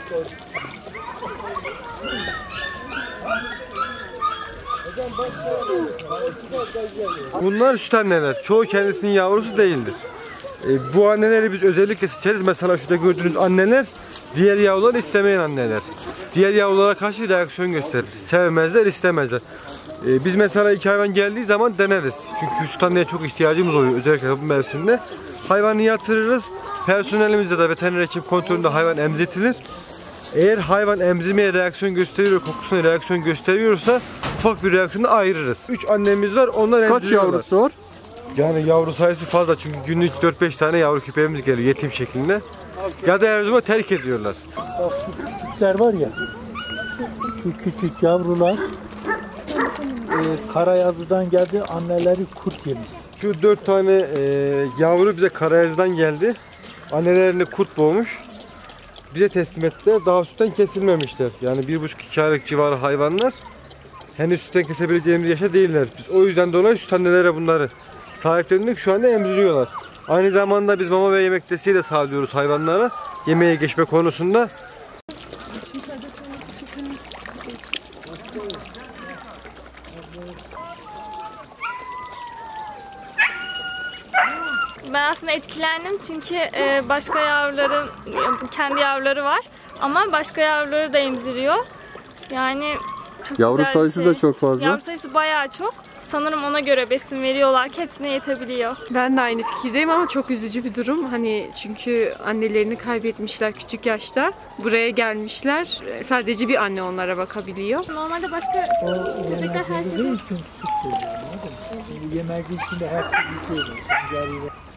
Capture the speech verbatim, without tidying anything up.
Bunlar süt anneler. Çoğu kendisinin yavrusu değildir. E, bu anneleri biz özellikle seçeriz. Mesela şurada gördüğünüz anneler diğer yavruları istemeyen anneler. Diğer yavrulara karşı reaksiyon gösterir. Sevmezler, istemezler. E, biz mesela iki hayvan geldiği zaman deneriz. Çünkü süt anneye çok ihtiyacımız oluyor özellikle bu mevsimde. Hayvanı yatırırız. Personelimizde de veteriner hekim kontrolünde hayvan emzirtilir. Eğer hayvan emzirmeye reaksiyon gösteriyor, kokusuna reaksiyon gösteriyorsa ufak bir reaksiyonu ayırırız. üç annemiz var, onlar emziriyorlar. Kaç yavrusu var? Yani yavru sayısı fazla çünkü günlük dört beş tane yavru köpeğimiz geliyor yetim şeklinde. Ya da Erzurum'a terk ediyorlar. Bak şu küçükler var ya, şu küçük yavrular e, Karayazı'dan geldi, anneleri kurt yemiş. Şu dört tane e, yavru bize Karayazı'dan geldi. Annelerini kurt boğmuş. Bize teslim ettiler. Daha sütten kesilmemişler. Yani bir buçuk iki aylık civarı hayvanlar. Henüz sütten kesebileceğimiz yaşa değiller. Biz o yüzden dolayı süt annelere bunları sahiplendik. Şu anda emziriyorlar. Aynı zamanda biz mama ve yemek desteği de sağlıyoruz hayvanlara. Yemeğe geçme konusunda. Ben aslında etkilendim çünkü başka yavruların, kendi yavruları var ama başka yavruları da emziriyor. Yani çok Yavru güzel sayısı bir şey. da çok fazla. Yavru sayısı bayağı çok. Sanırım ona göre besin veriyorlar ki hepsine yetebiliyor. Ben de aynı fikirdeyim ama çok üzücü bir durum. Hani çünkü annelerini kaybetmişler küçük yaşta. Buraya gelmişler. Sadece bir anne onlara bakabiliyor. Normalde başka O köpekler yemek herkese... için süt veriyor, anladın mı? Şimdi yemek içinde her türlü şey var.